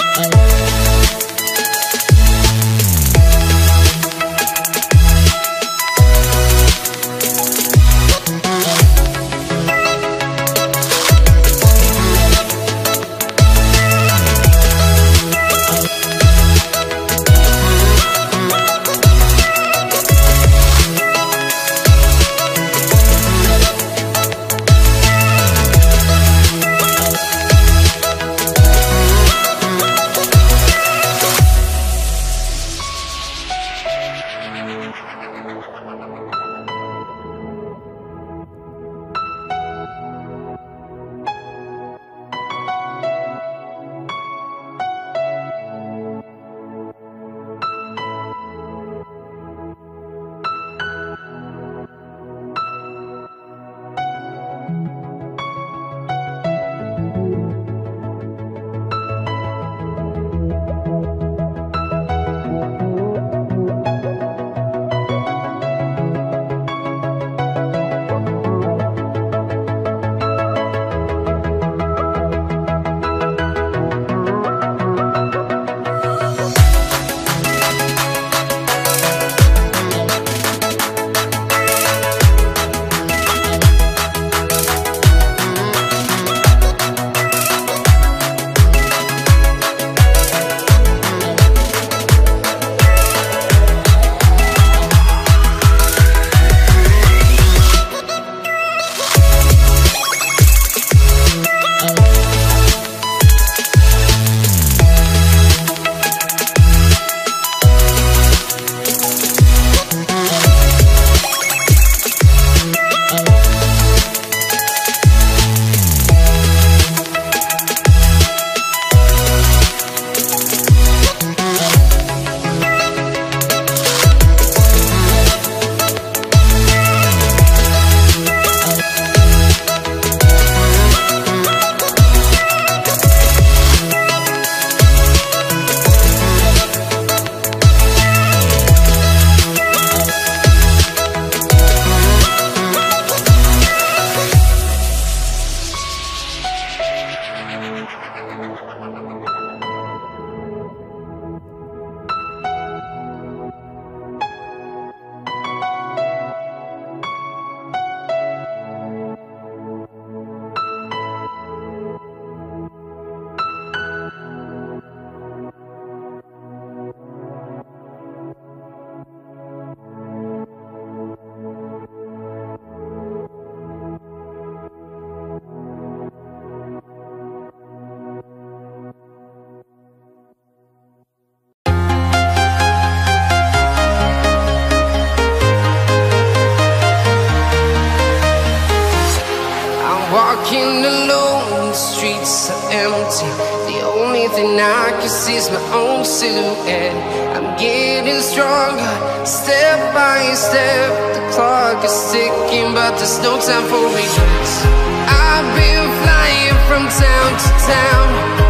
Walking alone, the streets are empty. The only thing I can see is my own silhouette. I'm getting stronger, step by step. The clock is ticking, but there's no time for regrets. I've been flying from town to town,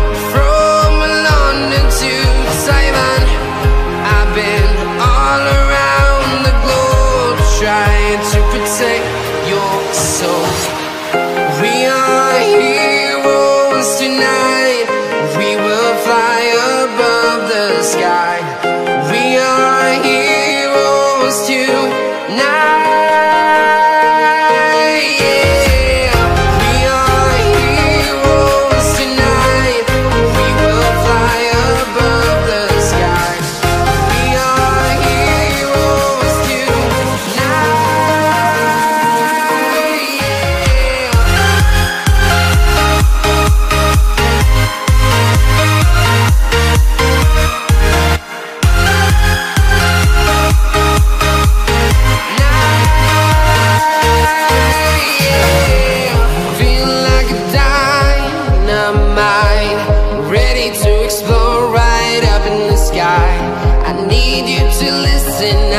from London to Taiwan. I've been all around the globe, trying to protect your soul. We are heroes tonight. We will fly above the sky. We are heroes tonight. Yeah. We are heroes tonight. We will fly above the sky. We are heroes tonight. Ready to explore right up in the sky. I need you to listen